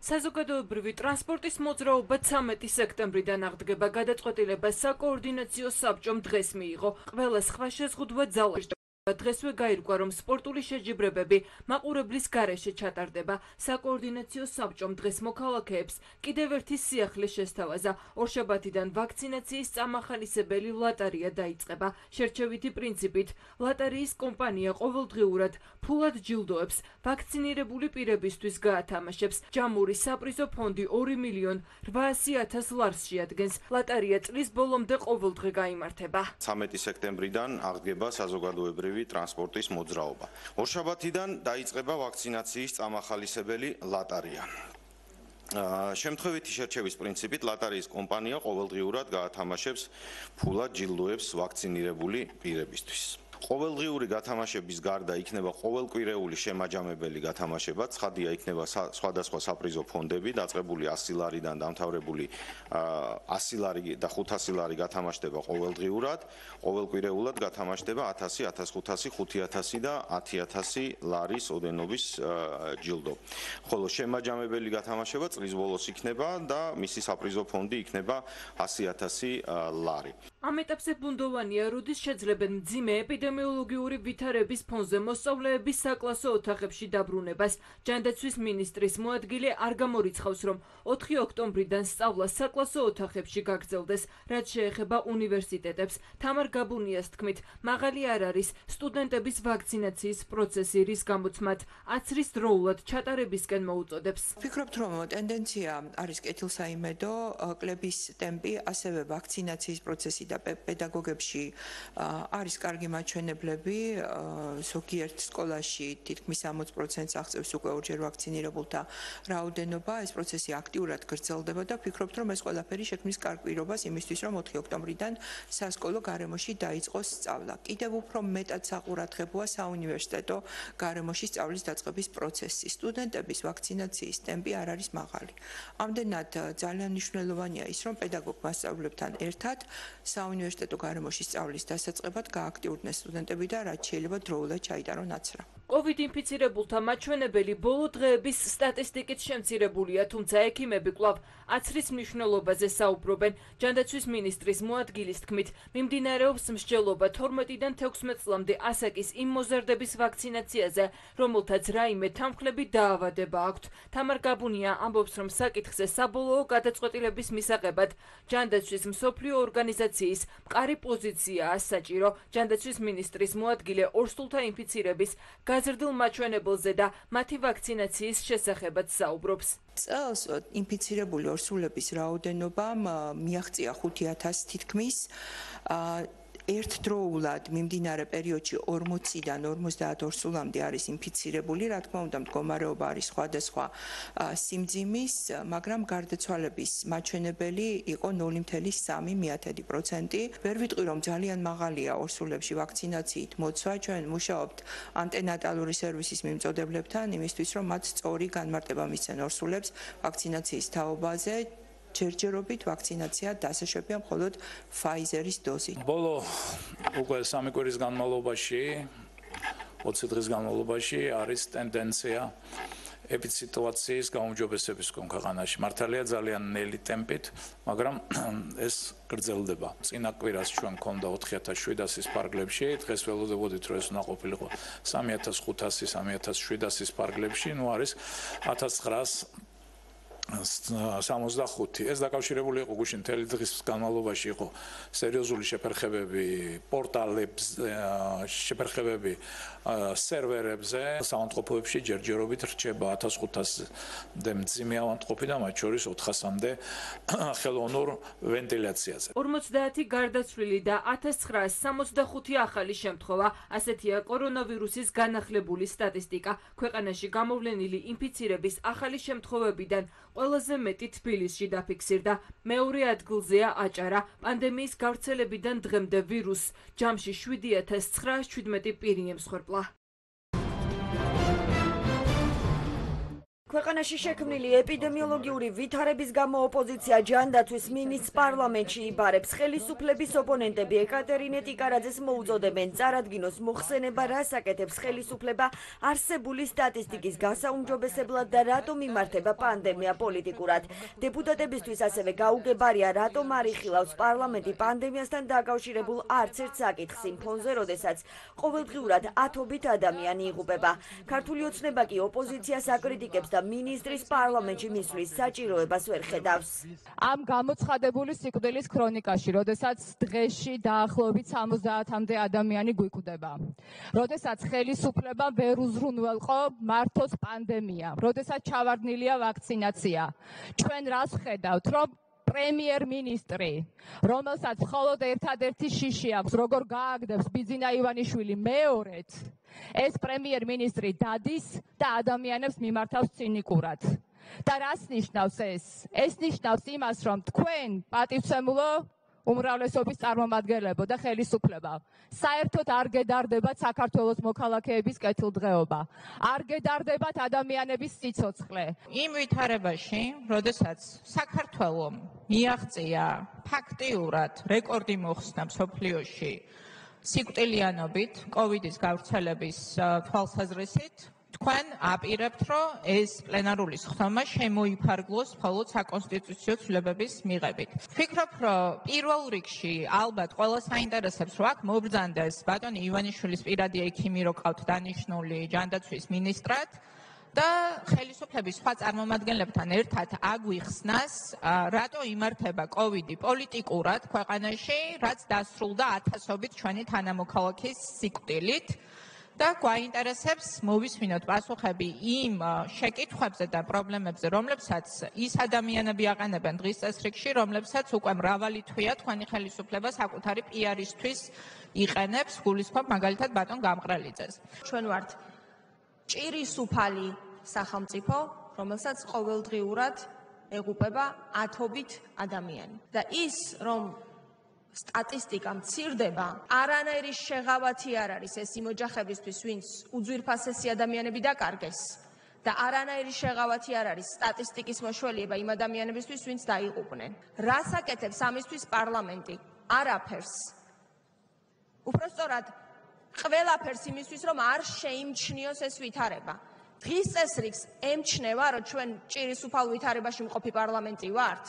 საზოგადოებრივი ტრანსპორტის მოძრაობა 13 სექტემბრიდან აღდგება. გადაწყვეტილება საკოორდინაციო საბჭომ დღეს მიიღო. ყველა სხვა შეზღუდვა ძალაში. დღესვე გაირკვა, რომ სპორტული შეჯიბრებები მაყურებლის გარეშე ჩატარდება. საკოორდინაციო საბჭომ დღეს მოქალაქეებს კიდევ ერთი სიახლე შესთავაზა. ორშაბათიდან ვაქცინაციის წამახალისებელი ლატარია დაიწყება. შერჩევითი პრინციპით ლატარიის კომპანია ყოველდღიურად ფულად ჯილდოებს ვაქცინირებული პირებისთვის გაათამაშებს. ჯამური საპრიზო ფონდი 2.800.000 ლარს შეადგენს. ლატარია წლის ბოლომდე ყოველდღე გაიმართება. 13 სექტემბრიდან აღდგება საზოგადოებრივი ტრანსპორტის მოძრაობა. ორშაბათიდან დაიწყება ვაქცინაციის წამახალისებელი ლატარია. შემთხვევითი შერჩევის პრინციპით ლატარიის კომპანია ყოველდღიურად გაათამაშებს ფულად ჯილდოებს ვაქცინირებული პირებისთვის. ყოველდღიური გათამაშების გარდა იქნება ყოველკვირეული შემაჯამებელი გათამაშება, ცხადია იქნება სხვადასხვა საპრიზო ფონდები, დაწყებული 100 ლარიდან დამთავრებული 100 ლარი და 500 ლარი გათამაშდება ყოველდღიურად, ყოველკვირეულად გათამაშდება 1000, 1500, 5000 და 10000 ლარის ოდენობის ჯილდო. ხოლო შემაჯამებელი გათამაშება წლის ბოლოს იქნება და მისი საპრიზო ფონდი იქნება 100.000 ლარი. ამ ეტაპზე ბუნდოვანია, როდის შეძლებენ მძიმე ეპიდემიოლოგიური ვითარების ფონზე მოსწავლეების საკლასო ოთახებში დაბრუნებას. ჯანდაცვის მინისტრის მოადგილე არ გამორიცხავს, რომ 4 ოქტომბრიდან სწავლა საკლასო ოთახებში გაგრძელდეს, რაც შეეხება უნივერსიტეტებს. თამარ გაბუნიას თქმით, მაღალი არ არის სტუდენტების ვაქცინაციის პროცესი, რის გამოც მათ აცრის დროულად ჩატარებისკენ მოუწოდებს. ვფიქრობთ, რომ ტენდენცია არის კეთილსაიმედო, კლების ტემპი, ასევე ვაქცინაციის პროცესი და პედაგოგებში არის კარგი მაჩვენებლები. ზოგიერთ სკოლაში თითქმის 60%-ს აღწევს უკვე ორჯერ ვაქცინირებულთა რაოდენობა. ეს პროცესი აქტიურად გრძელდება და ვფიქრობთ, რომ ეს ყველაფერი შექმნის კარგ პირობას იმისთვის, რომ 4 ოქტომბრიდან სასკოლო გარემოში დაიწყოს სწავლა. კიდევ უფრო მეტად საყურადღებოა საუნივერსიტეტო გარემოში სწავლის დაწყების პროცესი. სტუდენტების ვაქცინაციის ტემპი არ არის მაღალი. ამდენად ძალიან მნიშვნელოვანია ის, რომ პედაგოგ-მასწავლებლებთან ერთად საუნივერსიტეტო გარემოში სწავლის დასაწყებად გააქტიურდნენ სტუდენტები და რაც შეიძლება დროულად ჩაიტარონ აცრა. COVID ინფიცირებულთა მაჩვენებელი ბოლო დღეების სტატისტიკით შემცირებულია, თუმცა ექიმები კვლავ აცრის მნიშვნელობაზე საუბრობენ. ჯანდაცვის მინისტრის მოადგილის თქმით, მიმდინარეობს მსჯელობა 12-დან 16 წლამდე ასაკის იმ მოზარდების ვაქცინაციაზე, რომელთაც რაიმე თანხლები დაავადება აქვთ. თამარ გაბუნია ამბობს, რომ საკითხზე საბოლოო გადაწყვეტილების მისაღებად ჯანდაცვის მსოფლიო ორგანიზაციის მყარი პოზიციაა საჭირო. ჯანდაცვის მინისტრის მოადგილე ორსულთა ინფიცირების გაზრდილ მაჩვენებელზე და მათი ვაქცინაციის შესახებაც საუბრობს. წელს ინფიცირებული ორსულების რაოდენობამ მიაღწია 5000 თითქმის. ერთდროულად მიმდინარე პერიოდში 40-დან 50 ორსულამდე არის ინფიცირებული, რა თქმა უნდა, მდგომარეობა არის სხვადასხვა სიმძიმის, მაგრამ გარდაცვალების მაჩვენებელი იყო 0.3%. ვერ ვიტყვი, რომ ძალიან მაღალია ორსულებში ვაქცინაციით მოცვა. ჩვენ მუშაობთ ანტენატალური სერვისის მიმწოდებლებთან, იმისთვის, რომ მათ სწორი განმარტება მისცენ ორსულებს ვაქცინაციის თაობაზე. ჯერჯერობით ვაქცინაცია დასაშვებია მხოლოდ Pfizer-ის დოზით. ბოლო უკვე 3 კვირის განმავლობაში, 20 დღის განმავლობაში არის ტენდენცია ეპიდსიტუაციის გაუმჯობესების ქვეყანაში. მართალია ძალიან ნელი ტემპით, მაგრამ ეს გრძელდება. წინა კვირას ჩვენ მქონდა 4700-ის პარკლებში, დღეს ველოდებოდით, რომ ეს უნდა ყოფილიყო 3500, 3700-ის პარკლებში, ნუ არის 1965. ეს დაკავშირებული იყო გუშინ მთელი დღის განმავლობაში იყო სერიოზული შეფერხებები პორტალებს, შეფერხებები სერვერებზე, საავადმყოფოებში ჯერჯერობით რჩება 1500-დე მძიმე ავადმყოფი და მათ შორის 400-მდე ხელოვნურ ვენტილაციაზე. 50 გარდაცვლილი და 1965 ახალი შემთხვევა, ასეთია კორონავირუსის განახლებული სტატისტიკა. ქვეყანაში გამოვლენილი ინფიცირების ახალი შემთხვევებიდან ყველაზე მეტი თბილისში დაფიქსირდა. მეორე ადგილზეა აჭარა. პანდემიის გავრცელებიდან დღემდე ვირუსს ჯამში 7917 პირი ემსხვერპლა. ქვეყანაში შექმნილი ეპიდემიოლოგიური ვითარების გამო ოპოზიცია ჯანდაცვის მინისტრს პარლამენტში იბარებს. ხელისუფლების ოპონენტები ეკატერინე ტიკარაძეს მოუწოდებენ წარადგინოს მოხსენება, რას აკეთებს ხელისუფლება არსებული სტატისტიკის გასაუმჯობესებლად და რატომ იმართება პანდემია პოლიტიკურად. დეპუტატებისთვის ასევე გაუგებარია, რატომ არ იხილავს პარლამენტი პანდემიასთან დაკავშირებულ არც ერთ საკითხს იმ ფონზე, როდესაც ყოველდღიურად ათობით ადამიანი იღუპება. ქართული ოცნება კი ოპოზიციას აკრიტიკებს და ministris parlamentში მისვლის საჭიროებას ვერ ხედავს. Ამ გამოცხადებული სიკვდილის ქრონიკაში, როდესაც დღეში დაახლოებით 70-მდე ადამიანი გვიკვდება. როდესაც ხელისუფლება ვერ უზრუნველყო მართოს პანდემია, როდესაც ჩავარდნილია ვაქცინაცია. ჩვენ რას ვხედავთ, რომ პრემიერ-მინისტრი, რომელსაც მხოლოდ ერთადერთი შიში აქვს, როგორ გააგდებს ბიძინა ივანიშვილი მეორედ, ეს პრემიერ-მინისტრი დადის და ადამიანებს მიმართავს ცინიკურად. და რას ნიშნავს ეს? ეს ნიშნავს იმას, რომ თქვენ პატივცემულო უმრავლესობის წარმომადგენლებო და ხელისუფლება საერთოდ არ გედარდებათ საქართველოს მოქალაქეების კეთილდღეობა. არ გედარდებათ ადამიანების სიცოცხლე. იმ ვითარებაში, როდესაც საქართველომ მიაღწია ფაქტიურად რეკორდი მოხსნა მსოფლიოში სიკვდილიანობით კოვიდის გავრცელების თვალსაზრისით, თქვენ აპირებთ, რომ ეს პლენარული სხდომა შემოიფარგლოს მხოლოდ საკონსტიტუციო ცვლილებების მიღებით. ვფიქრობ, რომ პირველ რიგში ალბათ ყველა საინტერესებს, რომ აქ მობრძანდეს ბატონი ივანიშვილის პირადი ექიმი რო ყავთ დანიშნული ჯანდაცვის მინისტრად და ხელისუფლების სხვა წარმომადგენლებთან ერთად აგვიხსნას, რატო იმართება კოვიდი პოლიტიკურად ქვეყანაში, რაც დასრულდა ათასობით ჩვენი თანამოქალაქის სიკვდილით. და გვაინტერესებს მოვისმინოთ პასუხები იმ შეკითხვებზე და პრობლემებზე, რომლებსაც ის ადამიანები აყენებენ დღის წესრიგში, რომლებსაც უკვე მრავალი თვეა თქვენი ხელისუფლება საკუთარი PR-ისთვის იყენებს, გულისხმობ მაგალითად ბატონ გამყრელიძეს. ჩვენ ვართ ჭირისუფალი სახელმწიფო, რომელსაც ყოველდღიურად ეღუპება ათობით ადამიანი. და ის, რომ სტატისტიკა მცირდება, არანაირი შეღავათი არ არის ეს იმ ოჯახებისთვის, ვინც უძვირფასესი ადამიანები დაკარგეს და არანაირი შეღავათი არ არის სტატისტიკის მოშველიება იმ ადამიანებისთვის, ვინც დაიღუპნენ. რას აკეთებს ამისთვის პარლამენტი? არაფერს. უпростоრად ყველაფერს იმისთვის, რომ არ შეიმჩნიოს ეს ვითარება. დღის წესრიგს ემჩნევა, რომ ჩვენ ჭირისუფალ ვითარებაში მყოფი პარლამენტი ვართ.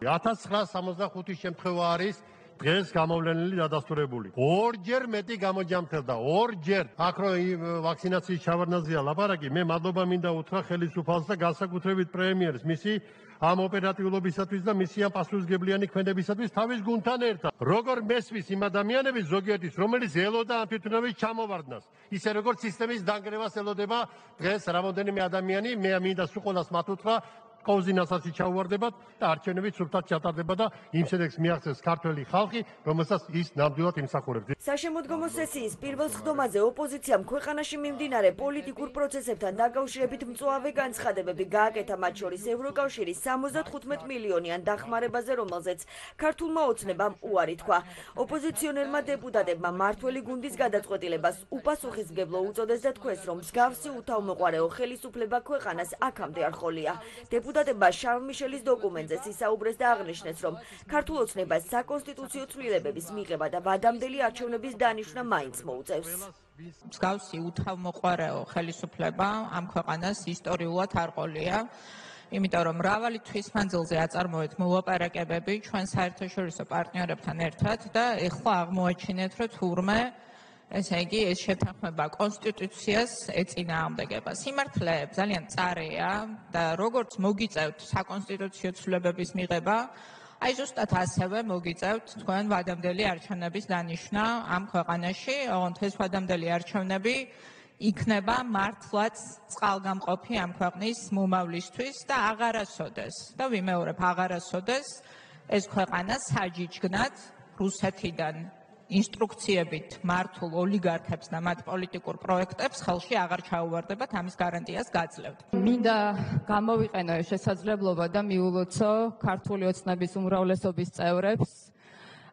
1965 შემთხვევა არის დღეს გამოვლენილი დადასტურებული. ორჯერ მეტი გამოჯამთელდა, ორჯერ. აქ რო ვაქცინაციის ჩავარდნაზეა ლაპარაკი, მე მადლობა მინდა უთხრა ხელისუფალს და განსაკუთრებით პრემიერს, მისი ამ ოპერატიულობისათვის და მისი ამ პასუხისმგებლიანი ქმედებისათვის თავის გუნდთან ერთად. როგორ მესმის იმ ადამიანების ზოგიერთის, რომელიც ელოდა ამ თვითმფრინავის ჩამოვარდნას, ისე როგორც სისტემის დანგრევას ელოდება დღეს რამოდენიმე ადამიანი, მე მინდა სულ ყველას მათ უთხრა კოვზინასაც ჩაუვარდებათ და არჩევნები სრულად ჩატარდება და იმ შედეგს მიაღწევს ქართველი ხალხი, რომელსაც ის ნამდვილად იმსახურებს. საშემოდგომო სესიის პირველ სხდომაზე ოპოზიციამ ქვეყანაში მიმდინარე პოლიტიკურ პროცესებთან დაკავშირებით მწვავე განცხადებები გააკეთა, მათ შორის ევროკავშირის 75 მილიონიან დახმარებაზე, რომელზეც ქართულმა ოცნებამ უარი თქვა. ოპოზიციონერმა დეპუტატებმა მართველი გუნდის გადაწყვეტილებას უპასუხისმგებლო უწოდეს და თქვეს, რომ მსგავსი უთავმოყარეო ხელისუფლება ქვეყანას აქამდე არ ჰყოლია. დეპუტატებმა შარლ მიშელის დოკუმენტზე ისაუბრეს და აღნიშნეს, რომ ქართულ ოცნებას საკონსტიტუციო ცვლილებების მიღება და ვადამდელი არჩევნების დანიშვნა მაინც მოუწევს. მსგავსი უთავმოყარეო ხელისუფლება ამ ქვეყანას ისტორიულად არ ყოლია. იმიტომ რომ მრავალი თვის მანძილზე აწარმოეთ მოლაპარაკებები ჩვენ საერთაშორისო პარტნიორებთან ერთად და ეხლა აღმოაჩინეთ, რომ თურმე ესე იგი ეს შეთანხმება კონსტიტუციას ეწინააღმდეგება. სიმართლე ძალიან მწარეა და როგორც მოგიწევთ საკონსტიტუციო ცვლილებების მიღება, აი ზუსტად ასევე მოგიწევთ თქვენ ვადამდელი არჩევნების დანიშვნა ამ ქვეყანაში, ოღონდ ეს ვადამდელი არჩევნები იქნება მართლაც წყალგამყოფი ამ ქვეყნის მომავლისთვის და აღარასოდეს და ვიმეორებ აღარასოდეს ეს ქვეყანა საჯიჯგნად რუსეთიდან ინსტრუქციებით მართულ ოლიგარქებს და მათ პოლიტიკურ პროექტებს ხელში აღარ ჩაუვარდებათ, ამის გარანტიას გაძლევთ. მინდა გამოვიყენო ეს შესაძლებლობა და მიულოცო ქართული ოცნების უმრავლესობის წევრებს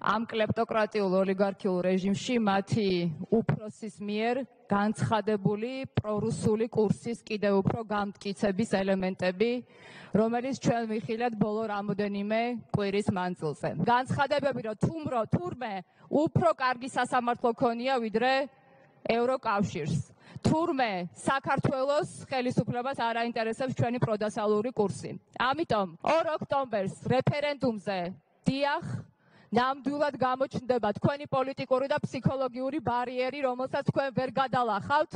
ამ კლეპტოკრატიულ ოლიგარქიულ რეჟიმში მათი უფროსის მიერ განცხადებული პრორუსული კურსის კიდევ უფრო გამტკიცების ელემენტები, რომელიც ჩვენ ვიხილეთ ბოლო რამოდენიმე კვირის მანძილზე. განცხადებები, რომ თურმე უფრო კარგი სასამართლო ქონია ვიდრე ევროკავშირს. თურმე საქართველოს ხელისუფლებას არ აინტერესებს ჩვენი პროდასალური კურსი. ამიტომ 2 ოქტომბერს რეფერენდუმზე დიახ, ნამდვილად გამოჩნდება თქვენი პოლიტიკური და ფსიქოლოგიური ბარიერი, რომელსაც თქვენ ვერ გადალახავთ.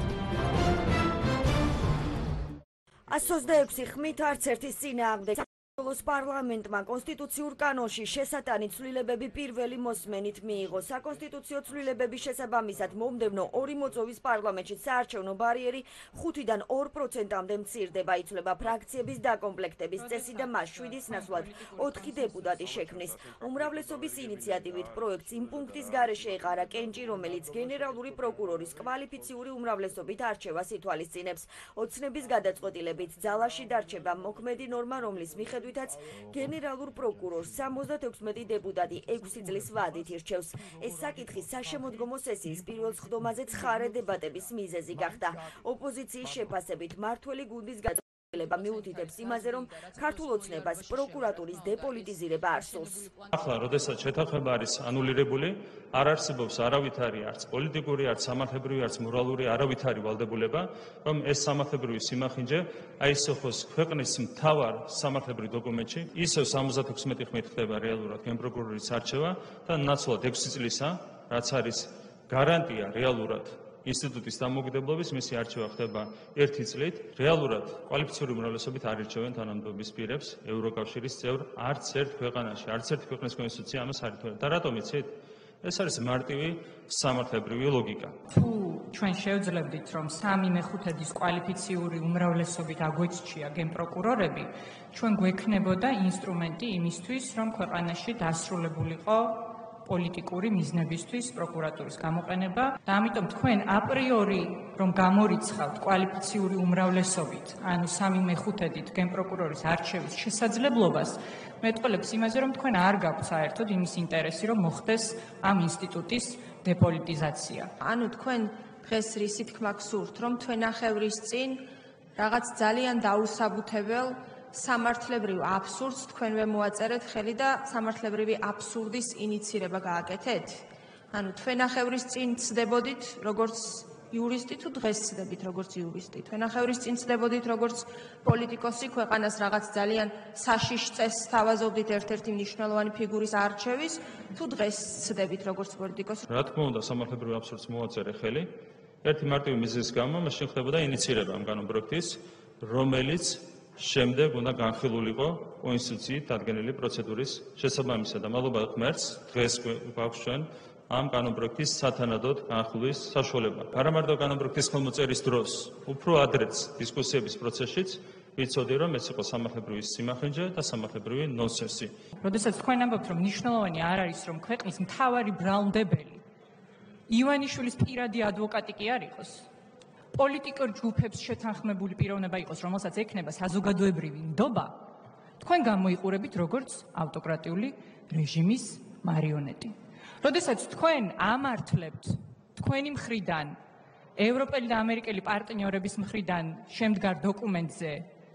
126 ხმით არც ერთის წინააღმდეგ საქართველოს პარლამენტმა კონსტიტუციურ კანონში შესატანი ცვლილებები პირველი მოსმენით მიიღო. საკონსტიტუციო ცვლილებების შესაბამისად მომდევნო 2 მოწვევის პარლამენტში საარჩევნო ბარიერი 5-დან 2%-მდე მცირდება. იცვლება ფრაქციების დაკომპლექტების წესი და მას 7-ის ნაცვლად 4 დეპუტატი შექმნის. უმრავლესობის ინიციატივით პროექტს იმ პუნქტის გარეშე ეყარა კენჭი, რომელიც გენერალური პროკურორის კვალიფიციური უმრავლესობით არჩევას ითვალისწინებს. ოცნების გადაწყვეტილებით ძალაში დარჩება მოქმედი ნორმა, რომლის მიხედვითაც გენერალურ პროკურორს 76 დეპუტატი 6 წლის ვადით ირჩევს. ეს საკითხი საშემოდგომო სესიის პირველ სხდომაზე ცხარე დებატების მიზეზი გახდა. ოპოზიციის შეფასებით მართველი გუნდის გადაწყვეტილება მიუთითებს იმაზე, რომ ქართულ ოცნებას პროკურატურის დეპოლიტიზირება არ სურს. ახლა, როდესაც შეთანხმება არის ანულირებული, არ არსებობს არავითარი არც პოლიტიკური, არც სამართლებრივი, არც მორალური არავითარი ვალდებულება, რომ ეს სამართლებრივი სიმახინჯე აისახოს ქვეყნის მთავარ სამართლებრივ დოკუმენტში, ისევ 76 ხმით ხდება რეალურად გენპროკურორის არჩევა და ნაცვლად 6 წლისა, რაც არის გარანტია რეალურად ინსტიტუტის დამოუკიდებლობის, მისი არჩევა ხდება 1 წლით. რეალურად კვალიფიციური უმრავლესობით არ ირჩევენ თანამდებობის პირებს ევროკავშირის წევრ არც ერთ ქვეყანაში, არც ერთი ქვეყნის კონსტიტუცია ამას არ ითვალისწინებს. და რატომ იცით? ეს არის მარტივი სამართლებრივი ლოგიკა. თუ ჩვენ შევძლებდით, რომ 3/5-ის კვალიფიციური უმრავლესობით აგვეცჩია გენპროკურორები, ჩვენ გვექნებოდა ინსტრუმენტი იმისთვის, რომ ქვეყანაში დასრულებულიყო პოლიტიკური მიზნებისთვის პროკურატურის გამოყენება და ამიტომ თქვენ აპრიორი რომ გამორიცხავთ კვალიფიციური უმრავლესობით, ანუ 3/5-ით გენპროკურორის არჩევის შესაძლებლობას, მეტყველებს იმაზე, რომ თქვენ არ გაქვთ საერთოდ იმის ინტერესი, რომ მოხდეს ამ ინსტიტუტის დეპოლიტიზაცია. ანუ თქვენ დღეს რისი თქმა გსურთ, რომ თქვენახევრის წინ რაღაც ძალიან დაუსაბუთებელ სამართლებრივ აბსურდს თქვენვე მოაწერეთ ხელი და სამართლებრივი აბსურდის ინიცირება გააკეთეთ? ანუ თქვენახევრის წინ ცდებოდით როგორც იურისტი თუ დღეს ცდებით როგორც იურისტი? თქვენახევრის წინ ცდებოდით როგორც პოლიტიკოსი ქვეყანას რაღაც ძალიან საშიშ წესს თავაზობდით ერთ-ერთი მნიშვნელოვანი ფიგურის არჩევის თუ დღეს ცდებით როგორც პოლიტიკოსი? რა თქმა უნდა, სამართლებრივ აბსურდს მოაწერე ხელი. ერთი მარტივი მიზეზის გამო მაშინ ხდებოდა ინიცირება ამ კანონპროექტის, რომელიც შემდეგ უნდა განხილულიყო კონსტიტუციით დადგენილი პროცედურის შესაბამისად და მადლობა ღმერთს დღეს გვაქვს ჩვენ ამ კანონპროექტის სათანადოდ განხილვის საშუალება. არა მარტო კანონპროექტის ხელმოწერის დროს, უფრო ადრეც დისკუსიების პროცესშიც ვიცოდი, რომ ეს იყო სამართლებრივი სიმახინჯე და სამართლებრივი ნონსენსი. როდესაც თქვენ ამბობთ, რომ მნიშვნელოვანი არ არის, რომ ქვეყნის მთავარი ბრალმდებელი ივანიშვილის პირადი ადვოკატი კი არ იყოს, პოლიტიკურ ჯგუფებს შეთანხმებული პიროვნება იყოს, რომელსაც ექნება საზოგადოებრივი ნდობა, თქვენ გამოიყურებით როგორც ავტოკრატიული რეჟიმის მარიონეტი. როდესაც თქვენ ამართლებთ თქვენი მხრიდან, ევროპელი და ამერიკელი პარტნიორების მხრიდან შემდგარ დოკუმენტზე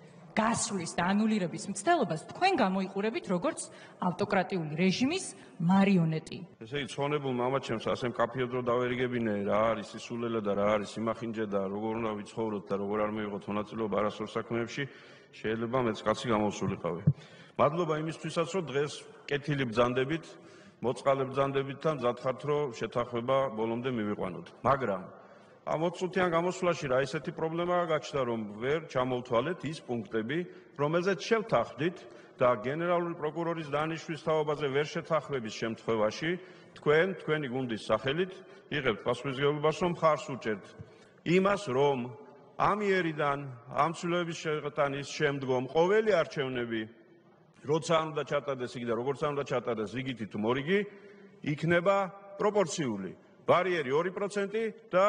გასვლის და ანულირების მცდელობას, თქვენ გამოიყურებით როგორც ავტოკრატიული რეჟიმის მარიონეტი. ესე იგი, ცხოვნებულ მამაჩემს ასე მკაფიოდ რომ დავერიგებინე, რა არის სისულელე და რა არის სიმახინჯე და როგორ უნდა ვიცხოვროთ და როგორ არ მივიღოთ მონაწილეობა არასწორ საქმეებში, შეიძლება მეც კაცი გამოსულიყავი. მადლობა იმისთვისაც, რომ დღეს კეთილი ბრძანდებით, მოწყალე ბრძანდებით და მზად ხართ, რომ შეთანხმება ბოლომდე მივიყვანოთ. მაგრამ ამ 20 წუთიან გამოსვლაში რა ისეთი პრობლემაა გაჩნდა, რომ ვერ ჩამოვთვალეთ ის პუნქტები, რომელზეც შევთანხმდით და გენერალური პროკურორის დანიშვნის თაობაზე ვერ შეთანხმების შემთხვევაში თქვენი გუნდის სახელით იღებთ პასუხისმგებლობას, რომ მხარს უჭერთ იმას, რომ ამ იერიდან ამ ცვლილებების შეტანის შემდგომ ყოველი არჩევნები, როცა არ უნდა ჩატარდეს იგი და როგორც არ უნდა ჩატარდეს რიგითი თუ მორიგი, იქნება პროპორციული. ბარიერი 2% და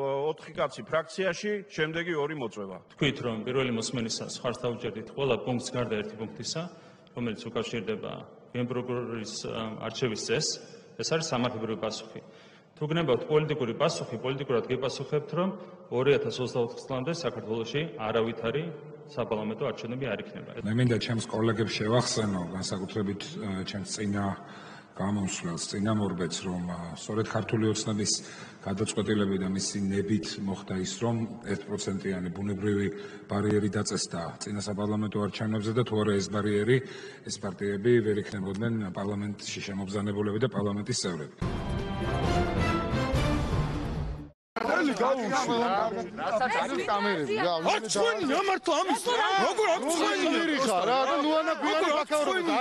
4 კაცი ფრაქციაში, შემდეგი 2 მოწვევა. თქვით, რომ პირველი მოსმენისას ხარს დავუჭერდით ყველა პუნქტს გარდა ერთი პუნქტისა, რომელიც უკავშირდება გენპროკურორის არჩევის წესს, ეს არის სამართლებრივი პასუხი. თუ გნებავთ პოლიტიკური პასუხი, პოლიტიკურად გეპასუხებთ, რომ 2024 წლამდე საქართველოში არავითარი საპარლამენტო არჩევნები არ იქნება. მე მინდა ჩემს კოლეგებს შევახსენო, განსაკუთრებით ჩემს წინა გამოსვლელს, წინამორბედს, რომ სწორედ ქართული ოცნების გადაწყვეტილებით და მისი ნებით მოხდა ის, რომ 1%-იანი ბუნებრივი ბარიერი დაწესდა წინა საპარლამენტო არჩევნებზე და თუ არა ეს ბარიერი, ეს პარტიები ვერ იქნებოდნენ პარლამენტში შემობრძანებულები და პარლამენტის წევრები. რასაც არის კამერები რა არ ჩვენი ამართლა ამის როგორ არ ჩვენი ხარ რა ნუ ანა გვიანი ბაქაურობა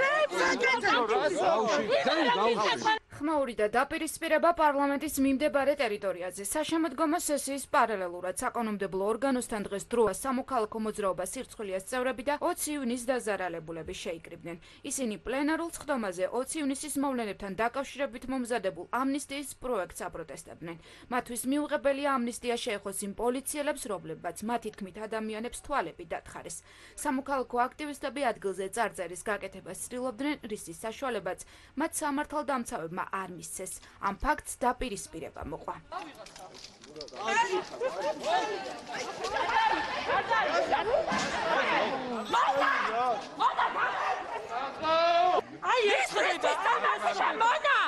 აი ხმაური და დაპირისპირება პარლამენტის მიმდებარე ტერიტორიაზე. საშემოდგომო სესიის პარალელურად საკანონმდებლო ორგანოსთან დღეს დროა სამოქალაქო მოძრაობას სირცხვილიას წევრები და 20 ივნისს დაზარალებულები შეიკრიბნენ. ისინი პლენარულ სხდომაზე 20 ივნისის მოვლენებთან დაკავშირებით მომზადებულ ამნისტიის პროექტს აპროტესტებდნენ. მათთვის მიუღებელია ამნისტია შეეხოს იმ პოლიციელებს, რომლებმაც მათი თქმით ადამიანებს თვალები დათხარეს. სამოქალაქო აქტივისტები ადგილზე წარწერის გაკეთებას ცდილობდნენ, რისის საშუალებაც მათ სამართალდამცავებმა არ მისცეს. ამ ფაქტს დაპირისპირება მოყვა. აი ეს ხდება მონა!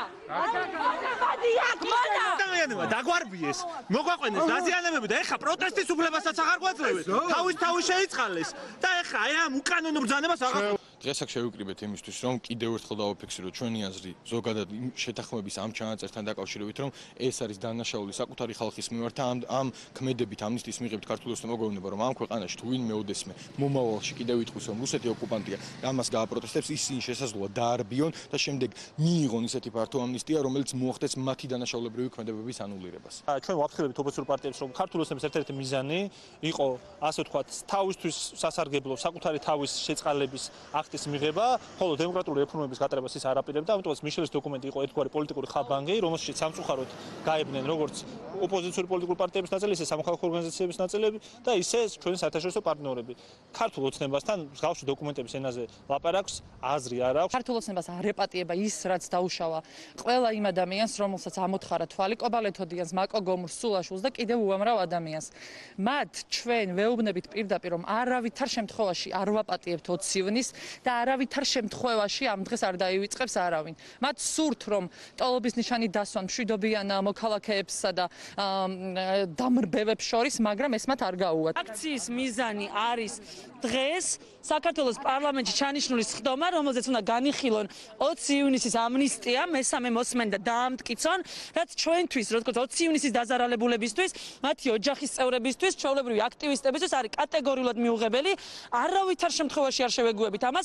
დაგვარბიეს, მოგვაყვენეს დაზიანებები და ეხა პროტესტის უფლებასაც აღარ გვაძლევთ. თავის შეიწყალეს და ეხა აი ამ უკანონო ბრძანებას აღარ დღეს აქ შევიკრიბეთ იმისთვის, რომ კიდევ ერთხელ დავაფიქსიროთ ჩვენი აზრი ზოგადად შეთანხმების ამ ჩანაწერთან დაკავშირებით, რომ ეს არის დანაშაული საკუთარი ხალხის მიმართ და ამ ქმედებით ამნისტიის მიღებით ქართული ოცნება მოგეუბნება, რომ ამ ქვეყანაში თუ ვინმე ოდესმე მომავალში კიდევ იტყვის, რომ რუსეთი ოკუპანტია, ამას გააპროტესტებს, ისინი შესაძლოა დაარბიონ და შემდეგ მიიღონ ისეთი ფართო ამნისტია, რომელიც მოახდენს მათი დანაშაულებრივი ქმედებების ანულირებას. ჩვენ ვაფრთხილებით ოპოზიციურ პარტიებს, რომ ქართული ოცნების ერთ-ერთი მიზანი იყო, ასე ვთქვათ, თავისთვის სასარგებლო საკუთარი თავის შეწყალების აქტის მიღება, ხოლო დემოკრატიული რეფორმების გატარებას ის არ აპირებდა, ამიტომაც მიშელის დოკუმენტი იყო ერთგვარი პოლიტიკური ხაბანგი, რომელშიც სამწუხაროდ გაებნენ როგორც ოპოზიციური პოლიტიკური პარტიების ნაწილი, ისე სამოქალაქო ორგანიზაციების ნაწილები და ისე ჩვენი საერთაშორისო პარტნიორები. ქართულ ოცნებასთან მსგავსი დოკუმენტების ენაზე ლაპარაკს აზრი არ აქვს. ქართულ ოცნებას არ ეპატიება ის, რაც დაუშავა ყველა იმ ადამიანს, რომელსაც ამოთხარა თვალი კობალეთოდიანს, მაკო გომურს, სულაშვილს და კიდევ უამრავ ადამიანს. მათ ჩვენ ვეუბნებით პირდაპირ, რომ არავითარ შემთხვევაში არ ვაპატიებთ 20 ივნისს და არავითარ შემთხვევაში ამ დღეს არ დაივიწყებს არავინ. მათ სურთ, რომ ტოლობის ნიშანი დასვან მშვიდობიან მოქალაქეებსა და დამრბევებს შორის, მაგრამ ეს მათ არ გაუვათ. აქციის მიზანი არის დღეს საქართველოს პარლამენტში ჩანიშნული სხდომა, რომელზეც უნდა განიხილონ 20 ივნისის ამნისტია, მესამე მოსმენდა დაამტკიცონ, რაც ჩვენთვის, როგორც 20 ივნისის დაზარალებულებისთვის, მათი ოჯახის წევრებისთვის, ჩვეულებრივი აქტივისტებისთვის არის კატეგორიულად მიუღებელი, არავითარ შემთხვევაში არ შევეგუებით ამას.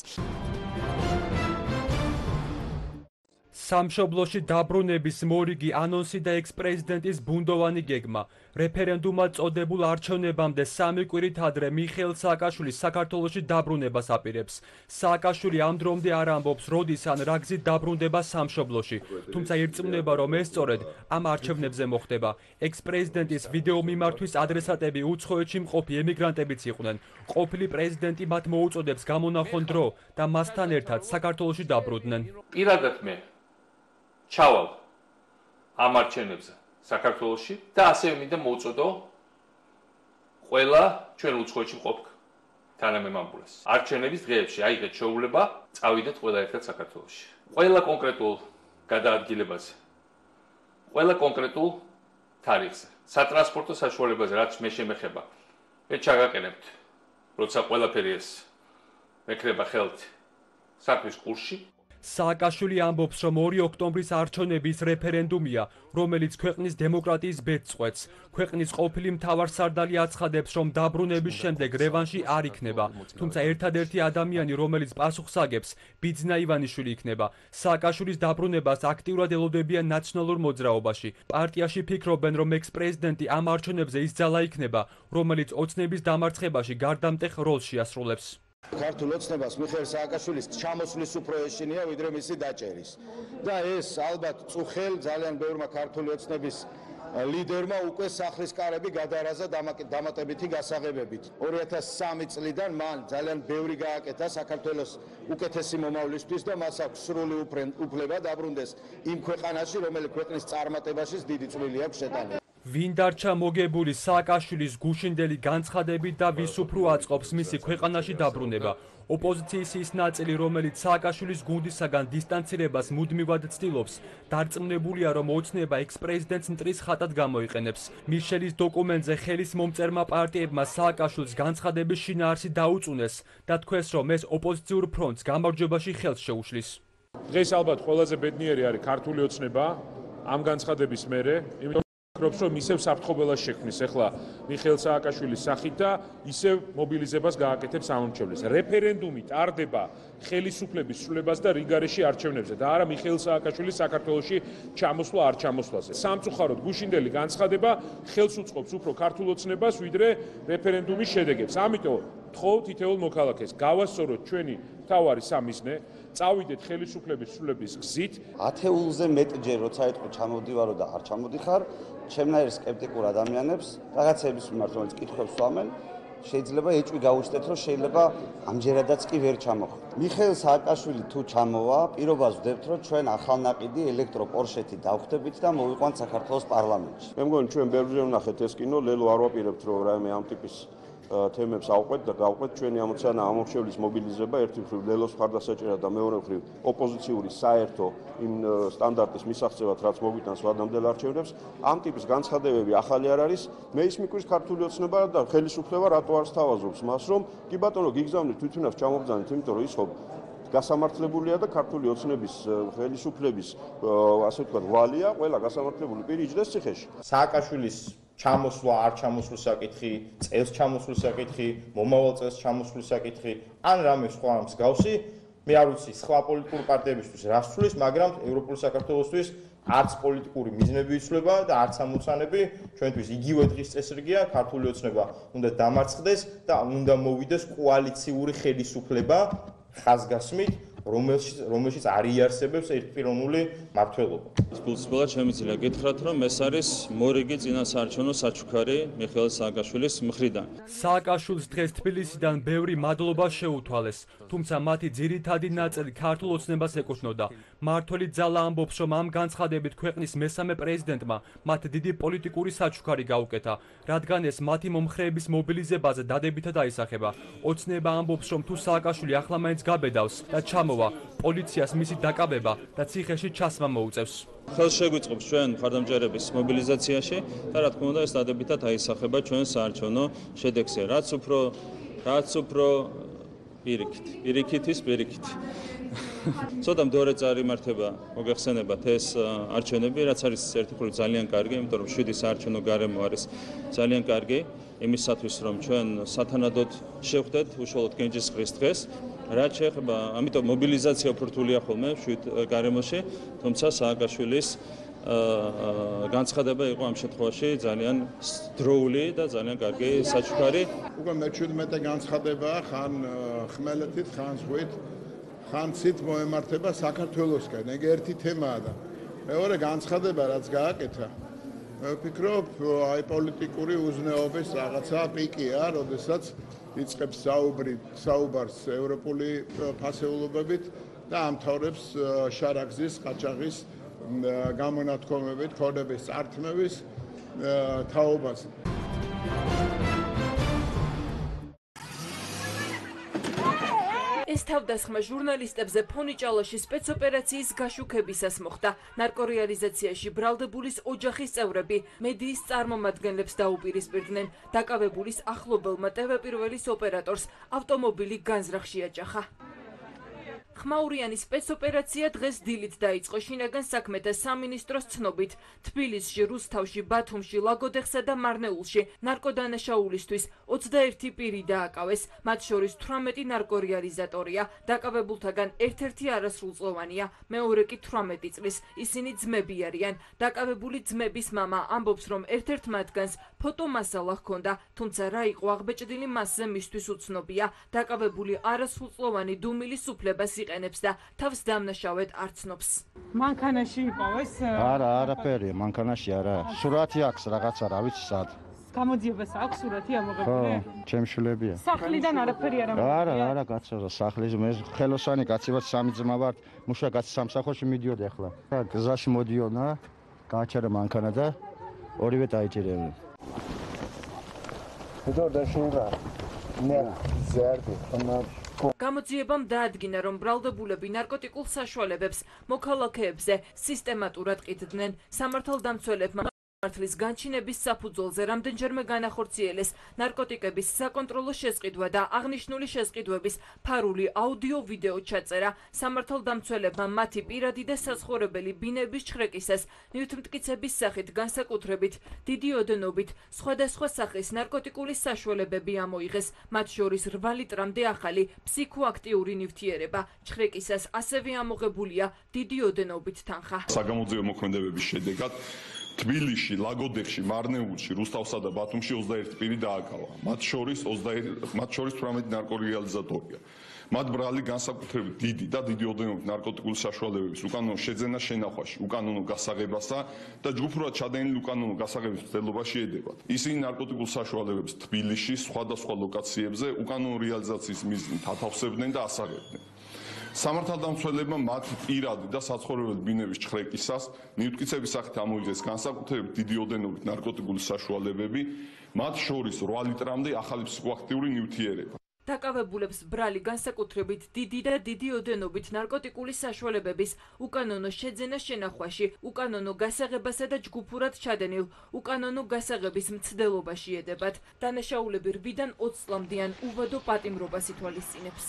სამშობლოში დაბრუნების მორიგი ანონსი და ექს-პრეზიდენტის ბუნდოვანი გეგმა. რეფერენდუმად წოდებულ არჩევნებამდე 3 კვირით ადრე მიხეილ სააკაშვილის საქართველოში დაბრუნებას აპირებს. სააკაშვილი ამ დრომდე არ ამბობს, როდის ან რა გზით დაბრუნდება სამშობლოში. თუმცა ირწმუნება, რომ ეს სწორედ ამ არჩევნებზე მოხდება. ექს-პრეზიდენტის ვიდეო მიმართვის ადრესატები უცხოეთში მყოფი ემიგრანტებიც იყვნენ. ყოფილი პრეზიდენტი მათ მოუწოდებს გამონახონ დრო და მასთან ერთად საქართველოში დაბრუნდნენ. პირადად მე ჩავალ ამ არჩევნებზე საქართველოში და ასევე მინდა მოუწოდო ყველა ჩვენ უცხოეთში მყოფ თანამემამულეს. არჩევნების დღეებში აიღეთ შეუძლება, წავიდეთ ყველა ერთად საქართველოში. ყველა კონკრეტულ გადაადგილებაზე, ყველა კონკრეტულ თარიღზე, სატრანსპორტო საშუალებაზე, რაც მე შემეხება, მე ჩაგაკენებთ, როცა ყველაფერი ეს მეკრება ხელთ საქმის კურსში. სააკაშვილი ამბობს, რომ 2 ოქტომბრის არჩევნების რეფერენდუმია, რომელიც ქვეყნის დემოკრატიის ბედს წყვეტს. ქვეყნის ყოფილი მთავარსარდალი აცხადებს, რომ დაბრუნების შემდეგ რევანში არ იქნება, თუმცა ერთადერთი ადამიანი, რომელიც პასუხს აგებს, ბიძინა ივანიშვილი იქნება. სააკაშვილის დაბრუნებას აქტიურად ელოდებიან ნაციონალურ მოძრაობაში. პარტიაში ფიქრობენ, რომ ექს-პრეზიდენტი ამ არჩევნებზე ის ძალა იქნება, რომელიც ოცნების დამარცხებაში გარდამტეხ როლს შეასრულებს. ქართულ ოცნებას მიხეილ სააკაშვილის ჩამოსვლის უფრო ეშინია, ვიდრე მისი დაჭერის. და ეს ალბათ წუხელ ძალიან ბევრმა ქართული ოცნების ლიდერმა უკვე სახლის კარები გადაარაზა დამატებითი გასაღებებით. 2003 წლიდან მან ძალიან ბევრი გააკეთა საქართველოს უკეთესი მომავლისთვის და მას აქვს სრული უფლება დაბრუნდეს იმ ქვეყანაში, რომელიც ქვეყნის წარმატებაშიც დიდი წვლილი აქვს შეტანილი. ვინ დარჩა მოგებული სააკაშვილის გუშინდელი განცხადებით და ვის უფრო აწყობს მისი ქვეყანაში დაბრუნება? ოპოზიციის ის ნაწილი, რომელიც სააკაშვილის გუნდისაგან დისტანცირებას მუდმივად ცდილობს, დარწმუნებულია, რომ ოცნება ექს-პრეზიდენტს მტრის ხატად გამოიყენებს. მიშელის დოკუმენტზე ხელის მომწერმა პარტიებმა სააკაშვილის განცხადების შინაარსი დაუწუნეს და თქვეს, რომ ეს ოპოზიციურ ფრონტს გამარჯვებაში ხელს შეუშლის. დღეს ალბათ ყველაზე ბედნიერი არის ქართული ოცნება ამ განცხადების მერე, Crop რომ ისევ საფრთხობელას შექმნის ახლა მიხეილ სააკაშვილის სახით და ისევ მობილიზებას გააკეთებს ამომრჩევლებს. რეფერენდუმი ტარდება ხელისუფლების სრულებას და რიგარეში არჩევნებზე და არა მიხეილ სააკაშვილის საქართველოში ჩამოსვლა არ ჩამოსვლაზე. სამწუხაროდ გუშინდელი განცხადება ხელს უწყობს უფრო ქართულ ოცნებას ვიდრე რეფერენდუმის შედეგებს. ამიტომ ვთხოვ თითოეულ მოქალაქეს გავასწოროთ ჩვენი მთავარი სამიზნე, წავიდეთ ხელისუფლების სრულების გზით. ათეულზე მეტჯერ როცა ეთქვი ჩამოდივარო და არ ჩამოდიხარ, ჩემნაირ სკეპტიკურ ადამიანებს რაღაცების მიმართ რომელიც კითხვებს ვამენ, შეიძლება ეჭვი გაუჩნდეთ, რომ შეიძლება ამჯერადაც კი ვერ ჩამოხდეთ. მიხეილ სააკაშვილი თუ ჩამოვა, პირობას ვდებთ, რომ ჩვენ ახალნაყიდი ელექტროპორშეთი დავხვდებით და მოვიყვანთ საქართველოს პარლამენტში. მე მგონი ჩვენ ბევრჯერ ვნახეთ ეს კინო, ლელო არ ვაპირებთ, რომ რაიმე ამ ტიპის თემებს ავყვეთ და გავყვეთ ჩვენი ამოცანა ამომრჩევლის მობილიზება ერთი მხრივ ლელოს მხარდასაჭერად და მეორე მხრივ ოპოზიციური საერთო იმ სტანდარტის მისაღწევად რაც მოგვიტანს ვადამდელ არჩევნებს ამ ტიპის განცხადებები ახალი არ არის მე ის მიკვრის ქართული ოცნება და ხელისუფლება რატო არ სთავაზობს მას რომ კი ბატონო გიგზავნით თვითონაც ჩამოგბძანეთ იმიტომ რომ ის ხო გასამართლებულია და ქართული ოცნების ხელისუფლების ასე ვთქვათ ვალია ყველა გასამართლებული პირი იჯდეს ციხეში სააკაშვილის ჩამოსვლა არ ჩამოსვლის საკითხი, წელს ჩამოსვლის საკითხი, მომავალ წელს ჩამოსვლის საკითხი, ან რამე სხვა მსგავსი, მე არ ვიცი, სხვა პოლიტიკური პარტიებისთვის რას ცვლის, მაგრამ ევროპული საქართველოსთვის არც პოლიტიკური მიზნები იცვლება და არც ამოცანები, ჩვენთვის იგივე დღის წესრიგია, ქართული ოცნება უნდა დამარცხდეს და უნდა მოვიდეს კოალიციური ხელისუფლება ხაზგასმით, რომელშიც არ იარსებებს ერთპიროვნული მმართველობა. Სპეციალურად შემიძლია გითხრათ, რომ ეს არის მორიგი წინასაარჩევნო საჩუქარი მიხეილ სააკაშვილის მხრიდან. სააკაშვილს დღეს თბილისიდან ბევრი მადლობა შეუთვალეს, თუმცა მათი ძირითადი ნაწილი ქართულ ოცნებას ეკუთვნოდა. მმართველი ძალა ამბობს, რომ ამ განცხადებით ქვეყნის მესამე პრეზიდენტმა მათ დიდი პოლიტიკური საჩუქარი გაუკეთა, რადგან ეს მათი მომხრეების მობილიზებაზე დადებითად აისახება. ოცნება ამბობს, რომ თუ სააკაშვილი ახლა მაინც გაბედავს და ჩამოვა, პოლიციას მისი დაკავება და ციხეში ჩასმა მოუწევს. ხელს შეგვიწყობს ჩვენ მხარდამჭერების მობილიზაციაში და რა თქმა უნდა ეს დადებითად აისახება ჩვენ საარჩევნო შედეგზე. რაც უფრო პირიქით. ცოტა მდორე წარიმართება მოგეხსენებათ ეს არჩევნები, რაც არის ერთი მხრივ ძალიან კარგი, იმიტომ რომ 7 საარჩევნო გარემო არის ძალიან კარგი იმისათვის რომ ჩვენ სათანადოდ შევხვდეთ უშუალოდ გენჯისყრის დღეს. რაც შეეხება, ამიტომ მობილიზაცია უფრო რთულია ხოლმე 7 გარემოში, თუმცა სააკაშვილის განცხადება იყო ამ შემთხვევაში ძალიან დროული და ძალიან კარგი საჩუქარი. უკვე მე-17 განცხადებაა ხან ხმელეთით, ხან ზღვით, ხან ცით მოემართება საქართველოსკენ. ეგ ერთი თემაა და მეორე განცხადება რაც გააკეთა. მე ვფიქრობ, აი პოლიტიკური უზნეობის რაღაცა პიკია, როდესაც იწყებს საუბარს ევროპული ფასეულობებით და ამთავრებს შარაგზის, ყაჩაღის გამონათქვამებით, ქონების წართმევის თაობაზე. ეს თავდასხმა ჟურნალისტებზე ფონიჭალაში სპეცოპერაციის გაშუქებისას მოხდა. ნარკორეალიზაციაში ბრალდებულის ოჯახის წევრები მედიის წარმომადგენლებს დაუპირისპირდნენ. დაკავებულის ახლობელმა ტევ-პირველის ოპერატორს ავტომობილი განზრახში აჭახა. ხმაურიანის სპეცოპერაცია დღეს დილით დაიწყო შინაგან საქმეთა სამინისტროს ცნობით. თბილისში, რუსთავში, ბათუმში, ლაგოდეხსა და მარნეულში ნარკოდანაშაულისთვის 21 პირი დააკავეს, მათ შორის 18 ნარკორეალიზატორია. დაკავებულთაგან ერთ-ერთი არასრულწლოვანია, მეორე კი 18 წლის. ისინი ძმები არიან. დაკავებული ძმების მამა ამბობს, რომ ერთ-ერთ მათგანს ფოტომასალა ჰქონდა, თუმცა რა იყო აღბეჭდილი მასზე მისთვის უცნობია. დაკავებული არასრულწლოვანი დუმილის უფლებას იყენებს და თავს დამნაშავედ არ ცნობს. მანქანაში იყო ეს? არა, არაფერი, მანქანაში არა. სურათი აქვს რაღაცა, რა ვიცი სად. გამოძიებას აქვს სურათი ამოღებული? ჩემი შვილებია. სახლიდან არაფერი არ ამოღებულია? არა, კაცო, სახლის მე ხელოსანი კაცი ვარ, სამი ძმა ვარ, მუშა კაცი სამსახურში მიდიოდი ახლა. გზაში მოდიონა, გააჩერა მანქანა და ორივე დაიჭირებენ. გამოძიებამ დაადგინა, რომ ბრალდებულები ნარკოტიკულ საშუალებებს მოქალაქეებზე სისტემატურად ყიდდნენ. სამართალდამცველებმა მართლის განჩინების საფუძველზე რამდენჯერმე განახორციელეს ნარკოტიკების საკონტროლო შესყიდვა და აღნიშნული შესყიდვების ფარული აუდიო-ვიდეო ჩაწერა. სამართალდამცველებმა მათი პირადი და საცხოვრებელი ბინების ჩხრეკისას ნივთმტკიცების სახით განსაკუთრებით დიდი ოდენობით სხვადასხვა სახის ნარკოტიკული საშუალებები ამოიღეს, მათ შორის 8 ლიტრამდე ახალი ფსიქოაქტიური ნივთიერება. ჩხრეკისას ასევე ამოღებულია დიდი ოდენობით თანხა. საგამოძიებო მოქმედებების შედეგად თბილისში, ლაგოდეხში, მარნეულში, რუსთავსა და ბათუმში 21 პირი დააკავა. მათ შორის 18 ნარკორეალიზატორია. მათ ბრალი განსაკუთრებით დიდი და დიდი ოდენობით ნარკოტიკული საშუალებების უკანონო შეძენა შენახვაში, უკანონო გასაღებასა და ჯგუფურად ჩადენილი უკანონო გასაღების მცდელობაში ედებათ. ისინი ნარკოტიკულ საშუალებებს თბილისში სხვადასხვა ლოკაციებზე უკანონო რეალიზაციის მიზნით ათავსებდნენ და ასაღებდნენ. სამართალდამცველებმა მათ პირადი და საცხოვრებელი ბინების ჩხრეკისას ნივთმტკიცების სახით ამოიღეს განსაკუთრებით დიდი ოდენობით ნარკოტიკული საშუალებები, მათ შორის 8 litrამდე ახალი ფსიქოაქტიური ნივთიერება. დაკავებულებს ბრალი განსაკუთრებით დიდი და დიდი ოდენობით ნარკოტიკული საშუალებების უკანონო შეძენა შენახვაში, უკანონო გასაღებასა და ჯგუფურად ჩადენილ უკანონო გასაღების მცდელობაში ედებათ. დანაშაულები 8-დან 20 წლამდიან უვადო პატიმრობას ითვალისწინებს.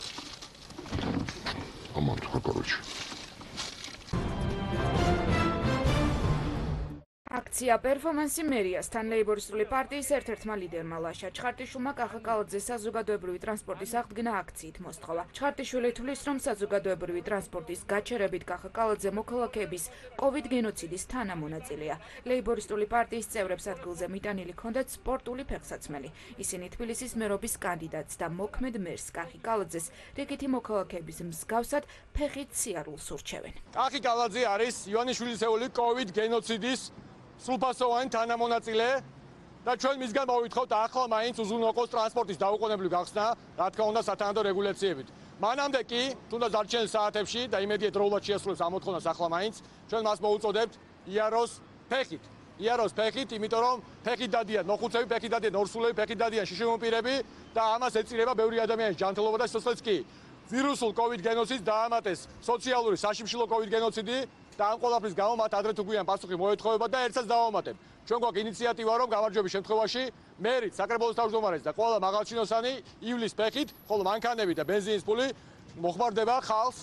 აქცია პერფორმანსი მერიასთან ლეიბორისტული პარტიის ერთ-ერთმა ლიდერმა ლაშა ჩხარტიშვილმა კახაკალაძე საზოგადოებრივი ტრანსპორტის აღდგენა აქციით მოსთხოვა. ჩხარტიშვილი თვლის, რომ საზოგადოებრივი ტრანსპორტის გაჩერებით კახაკალაძე მოქალაქეების კოვიდ გენოციდის თანამონაწილეა. ლეიბორისტული პარტიის წევრებს ადგილზე მიტანილი ჰქონდათ სპორტული ფეხსაცმელი. ისინი თბილისის მერობის კანდიდატს და მოქმედ მერს კახიკალაძეს რიგითი მოქალაქეების მსგავსად ფეხით სიარულს ურჩევენ. კახიკალაძე არის ივანიშვილისეული კოვიდ გენოციდის სრულფასოვანი თანამონაწილე და ჩვენ მისგან მოვითხოვთ ახლა მაინც უზრუნველყოს ტრანსპორტის დაუყოვნებლივ გახსნა, რა თქმა უნდა სათანადო რეგულაციებით. მანამდე კი, თუნდაც დარჩენილ საათებში და იმედია დროულად შეასრულოს ამ მოთხოვნას ახლა მაინც, ჩვენ მას მოუწოდებთ იაროს ფეხით. იაროს ფეხით, იმიტომ რომ ფეხით დადიან მოხუცები, ფეხით დადიან ორსულები, ფეხით დადიან შიშიმომპირები და ამას ეწირება ბევრი ადამიანის ჯანმრთელობა და სიცოცხლეც კი. ვირუსულ კოვიდ გენოციდს დაამატეს სოციალური საშიმშილო კოვიდ გენოციდი და ამ ყველაფრის გამო მათ ადრე თუ გვიან პასუხი მოეთხოვება და ერთსაც დავამატებ. ჩვენ გვაქვს ინიციატივა, რომ გამარჯვების შემთხვევაში მერით, საკრებულოს თავმჯდომარეს და ყველა მაღალჩინოსანი ივლის ფეხით, ხოლო მანქანები და ბენზინის პული მოხმარდება ხალხს.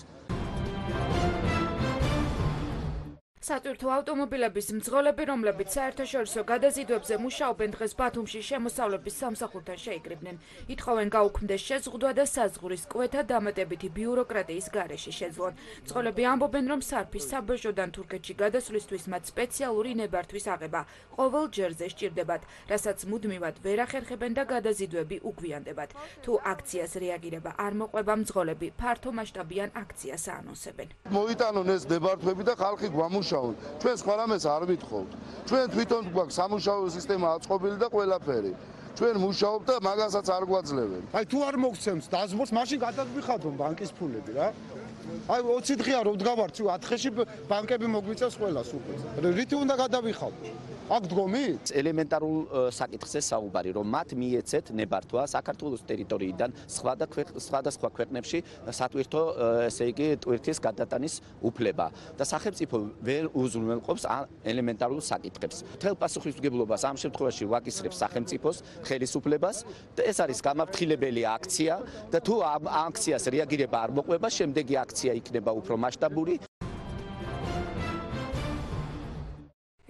სატვირთო ავტომობილების მძღოლები, რომლებიც საერთაშორისო გადაზიდვებზე მუშაობენ, დღეს ბათუმში შემოსავლების სამსახურთან შეიკრიბნენ. ითხოვენ გაუქმდეს შეზღუდვა და საზღვრის კვეთა დამატებითი ბიუროკრატიის გარეშე შეძლონ. მძღოლები ამბობენ, რომ სარფის საბაჟოდან თურქეთში გადასვლისთვის მათ სპეციალური ნებართვის აღება ყოველ ჯერზე სჭირდებათ, რასაც მუდმივად ვერ ახერხებენ და გადაზიდვები უგვიანდებათ. თუ აქციას რეაგირება არ მოყვება, მძღოლები ფართო მასშტაბიან აქციას აანონსებენ. მოიტანონ ეს ნებართვები და ხალხი გვამუშავონ. ჩვენ სხვა რამეს არ ვითხოვთ. ჩვენ თვითონ გვაქვს სამუშაო სისტემა აწყობილი და ყველაფერი. ჩვენ მუშაობთ და მაგასაც არ გვაძლევენ. აი თუ არ მოგცემს დაზმოს, მაშინ გადაგვიხადონ ბანკის ფულები რა. აი 20 დღეა რომ დგავართ, 10 დღეში ბანკები მოგვიწევს ყველას უკვე. რითი უნდა გადავიხავ? აქ დგომით? ელემენტარულ საკითხზე საუბარი, რომ მათ მიეცეთ ნებართვა საქართველოს ტერიტორიიდან სხვადასხვა ქვეყნებში სატვირთო, ესე იგი, ტვირთის გადატანის უფლება და სახელმწიფო ვერ უზრუნველყოფს ელემენტარულ საკითხებს. მთელ პასუხისმგებლობას ამ შემთხვევაში ვაკისრებს სახელმწიფოს ხელისუფლებას და ეს არის გამაფრთხილებელი აქცია და თუ ამ აქციას რეაგირება არ მოყვება, შემდეგი აქცია იქნება უფრო მასშტაბური.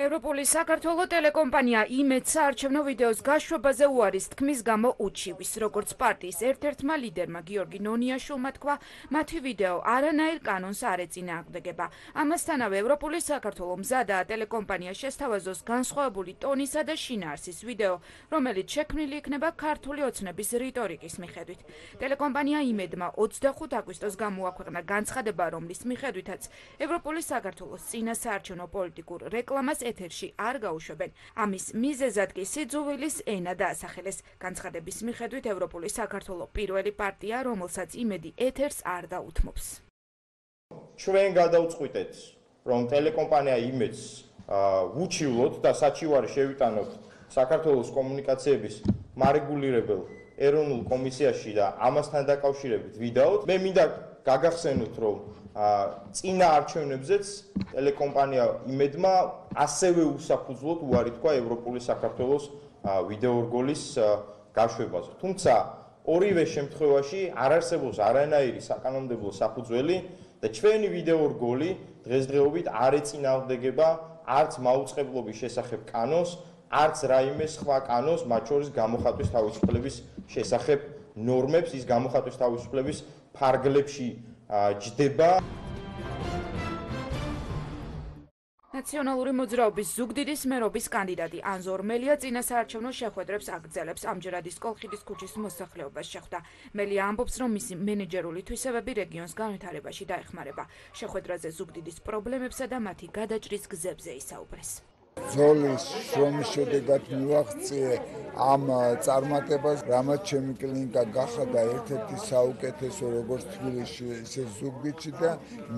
ევროპული საქართველოს ტელეკომპანია იმედს საარჩევნო ვიდეოს გაშვებაზე უარის თქმის გამო უჩივის. როგორც პარტიის ერთ-ერთმა ლიდერმა გიორგი ნონიაშვილმა თქვა, მათი ვიდეო არანაირ კანონს არ ეწინააღმდეგება. ამასთანავე ევროპული საქართველოს მზადაა ტელეკომპანია შესთავაზოს განსხვავებული ტონისა და შინაარსის ვიდეო, რომელიც შექმნილი იქნება ქართული ოცნების რიტორიკის მიხედვით. ტელეკომპანია იმედმა 25 აგვისტოს გამოაქვეყნა განცხადება, რომლის მიხედვითაც ევროპული საქართველოს წინა საარჩევნო პოლიტიკურ რეკლამას ეთერში არ გაუშვებენ. ამის მიზეზად კი სიძულვილის ენა დაასახელეს. განცხადების მიხედვით ევროპული საქართველოს პირველი პარტია, რომელსაც იმედი ეთერს არ დაუთმობს. ჩვენ გადავწყვიტეთ, რომ ტელეკომპანია იმედს უჩივლოთ და საჩივარი შევიტანოთ საქართველოს კომუნიკაციების მარეგულირებელ ეროვნულ კომისიაში და ამასთან დაკავშირებით ვიდაოთ. მე მინდა გაგახსენოთ, რომ წინა არჩევნებზეც ტელეკომპანია იმედმა ასევე უსაფუძვლოდ უარი თქვა ევროპული საქართველოს ვიდეო რგოლის გაშვებაზე. თუმცა ორივე შემთხვევაში არ არსებობს არანაირი საკანონმდებლო საფუძველი და ჩვენი ვიდეო რგოლი დღესდღეობით არ ეწინააღმდეგება არც მაუწყებლობის შესახებ კანონს, არც რაიმე სხვა კანონს, მათ შორის გამოხატვის თავისუფლების შესახებ ნორმებს, ის გამოხატვის თავისუფლების ფარგლებში ჯდება. ნაციონალური მოძრაობის ზუგდიდის მერობის კანდიდატი ანზორ მელია წინა საარჩევნო შეხვედრებს აგრძელებს. ამჯერად ის კოლხეთის ქუჩის მოსახლეობას შეხვდა. მელია ამბობს, რომ მისი მენეჯერული თვისებები რეგიონს განვითარებაში დაეხმარება. შეხვედრაზე ზუგდიდის პრობლემებსა და მათი გადაჭრის გზებზე ისაუბრეს. ზოლის შრომის შედეგად მივაღწიე ამ წარმატებას, რამაც ჩემი კლინიკა გახადა ერთ-ერთი საუკეთესო როგორც თბილისში, ისე ზუგდიდში და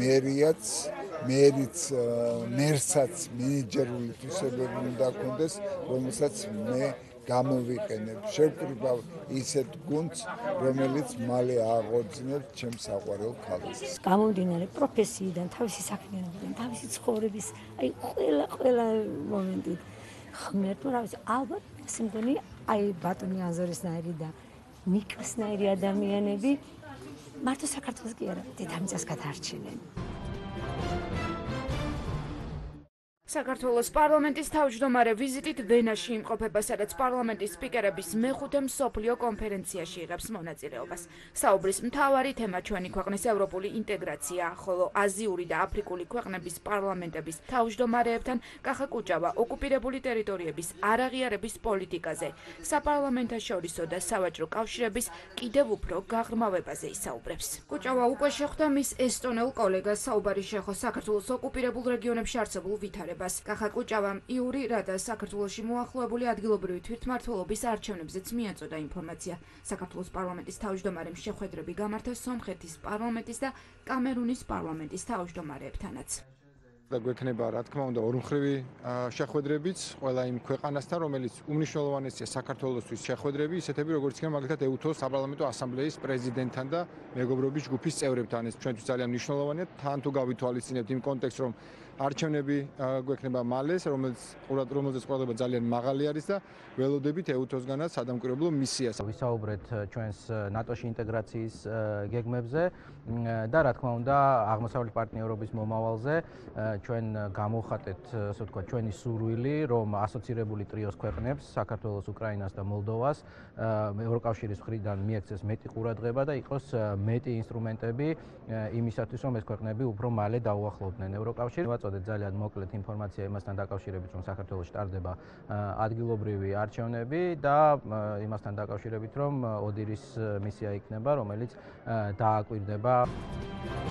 მერსაც მენეჯერული თვისებები უნდა ქონდეს, რომელსაც მე გამოვიყენებ. შევკრიბავ ისეთ გუნდს, რომელიც მალე აღორძინებს ჩემს საყვარელ ქალაქს. გამომდინარე პროფესიიდან, თავისი საქმიანობიდან, თავისი ცხოვრების, ყველა მომენტით ღმერთმა რა ვიცი, ალბათ ეს მგონი ბატონი ანზორისნაირი და ნიკლსნაირი ადამიანები მარტო საქართველოს კი არა, დედამიწას გადაარჩენენ. საქართველოს პარლამენტის თავმჯდომარე ვიზიტით ვენაში იმყოფება, სადაც პარლამენტის სპიკერების მეხუთე მსოფლიო კონფერენციაში იღებს მონაწილეობას. საუბრის მთავარი თემა ჩვენი ქვეყნის ევროპული ინტეგრაცია, ხოლო აზიური და აფრიკული ქვეყნების პარლამენტების თავმჯდომარეებთან კახა კუჭავა ოკუპირებული ტერიტორიების არაღიარების პოლიტიკაზე, საპარლამენტაშორისო და სავაჭრო კავშირების კიდევ უფრო გაღრმავებაზე ისაუბრებს. კუჭავა უკვე შეხვდა მის ესტონელ კოლეგას, საუბარი შეეხო საქართველოს ოკუპირებულ რეგიონებში არსებულ ვითარებას. კახა კუჭავამ იური რადა საქართველოში მოახლოებული ადგილობრივი თვითმმართველობის არჩევნებზეც მიაწოდა ინფორმაცია. საქართველოს პარლამენტის თავმჯდომარემ შეხვედრები გამართა სომხეთის პარლამენტის და კამერუნის პარლამენტის თავმჯდომარეებთანაც. და გვექნება რა თქმა უნდა ორმხრივი შეხვედრებიც ყველა იმ ქვეყანასთან, რომელიც უმნიშვნელოვანესია საქართველოსთვის შეხვედრები, ისეთები როგორც იქნება მაგალითად EUTO-ს საპარლამენტო ასამბლეის პრეზიდენტთან და მეგობრობის ჯგუფის წევრებთან. ეს ჩვენთვის ძალიან მნიშვნელოვანია, თან თუ გავითვალისწინებთ იმ კონტექსტს, რომ არჩევნები გვექნება მალეს, რომელზეც ყურადღება ძალიან მაღალი არის და ველოდებით EUTO-სგანაც სადამკვირვებლო მისიას. ვისაუბრეთ ჩვენს ნატოში ინტეგრაციის გეგმებზე და რა თქმა უნდა აღმოსავლეთ პარტნიორობის მომავალზე. ჩვენ გამოვხატეთ, ასე ვთქვათ, ჩვენი სურვილი, რომ ასოცირებული ტრიოს ქვეყნებს, საქართველოს, უკრაინას და მოლდოვას ევროკავშირის მხრიდან მიექცეს მეტი ყურადღება და იყოს მეტი ინსტრუმენტები იმისათვის, რომ ეს ქვეყნები უფრო მალე დაუახლოვდნენ ევროკავშირს. ვაწოდეთ ძალიან მოკლედ ინფორმაცია იმასთან დაკავშირებით, რომ საქართველოში ტარდება ადგილობრივი არჩევნები და იმასთან დაკავშირებით, რომ ოდირის მისია იქნება, რომელიც დააკვირდება